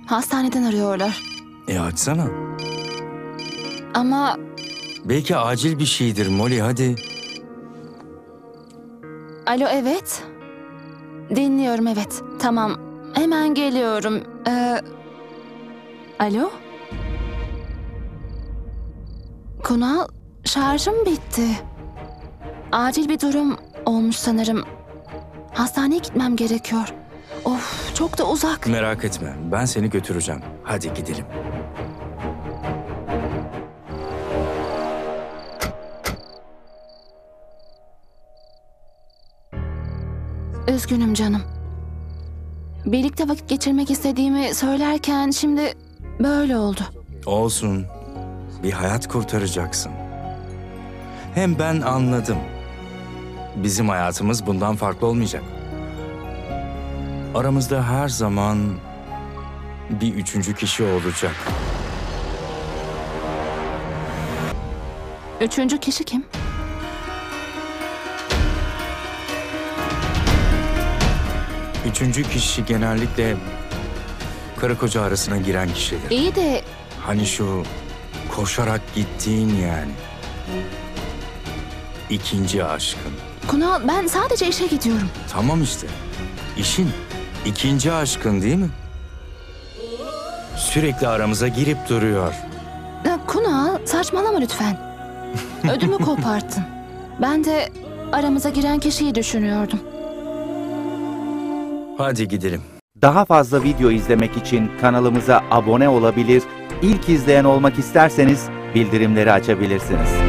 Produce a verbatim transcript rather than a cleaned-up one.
Hastaneden arıyorlar. E açsana. Ama Belki acil bir şeydir Molly, hadi. alo, evet. Dinliyorum, evet. Tamam. Hemen geliyorum. Ee, alo? Kunal, şarjım bitti. Acil bir durum olmuş sanırım. Hastaneye gitmem gerekiyor. Of, çok da uzak. Merak etme, ben seni götüreceğim. Hadi gidelim. Üzgünüm canım. Birlikte vakit geçirmek istediğimi söylerken şimdi böyle oldu. Olsun. Bir hayat kurtaracaksın. Hem ben anladım. Bizim hayatımız bundan farklı olmayacak. Aramızda her zaman bir üçüncü kişi olacak. Üçüncü kişi kim? Üçüncü kişi genellikle karı koca arasına giren kişidir. İyi de Hani şu koşarak gittiğin yani. İkinci aşkın. Kunal, ben sadece işe gidiyorum. Tamam işte. İşin ikinci aşkın değil mi? Sürekli aramıza girip duruyor. Ya Kunal, saçmalama lütfen. Ödümü koparttın. Ben de aramıza giren kişiyi düşünüyordum. Hadi gidelim. Daha fazla video izlemek için kanalımıza abone olabilir, ilk izleyen olmak isterseniz bildirimleri açabilirsiniz.